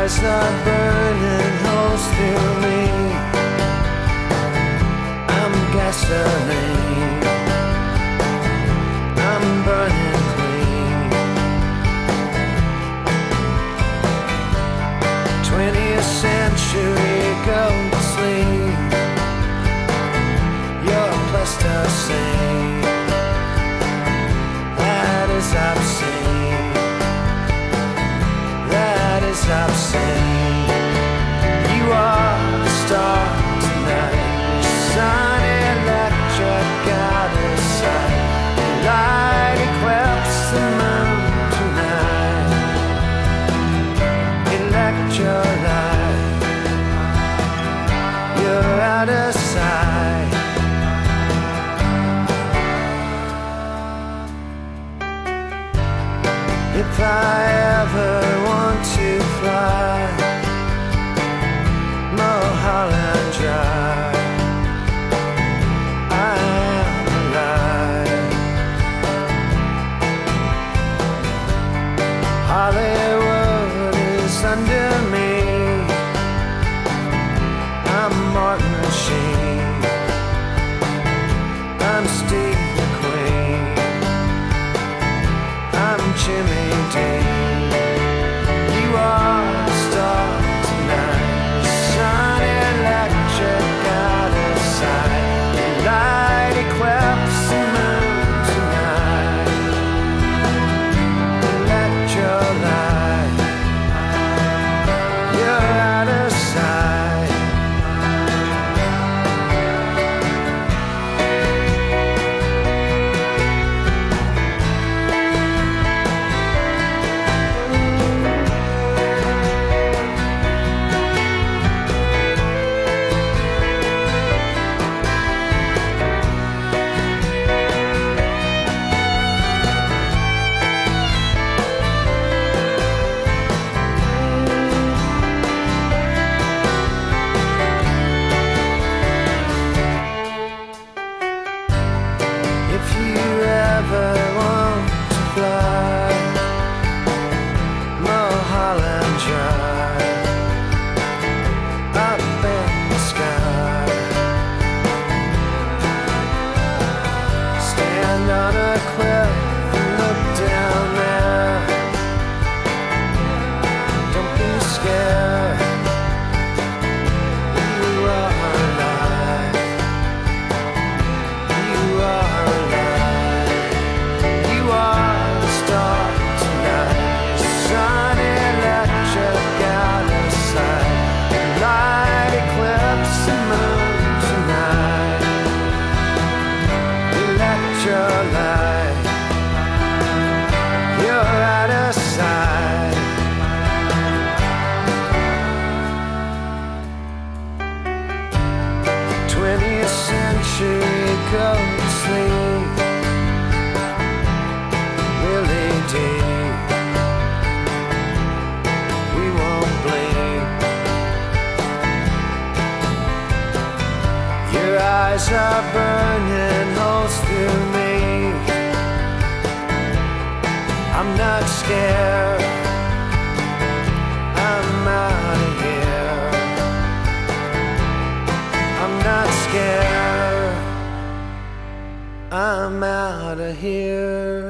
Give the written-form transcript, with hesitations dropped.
eyes are burning holes through me. I'm gasoline, I'm burning clean. 20th century go to sleep. You're plasticine, that is obscene, that is obscene. You are the star tonight, sun electric out of sight. Light eclipse the moon tonight, electrolyte, you're out of sight. If I ever want to fly Mulholland Drive, I am alive. Hollywood is under me. I'm Martin Sheen, I'm Steve McQueen, I'm Jimmy Dean. You are the star tonight, sun electric out of sight. Light eclipse the moon tonight, electrolyte, you're out of sight. If you ever want to fly Mulholland Drive, up in the sky, stand on a cliff and look down there. Don't be scared, you are alive, you are alive. You are the star tonight, sun electric out of sight. Light eclipse the moon tonight, electrolyte, you're out of sight. 20th century go to sleep, really deep. We won't bleed. Your eyes are burning holes through me. I'm not scared, I'm out of here. I'm not scared, I'm out of here.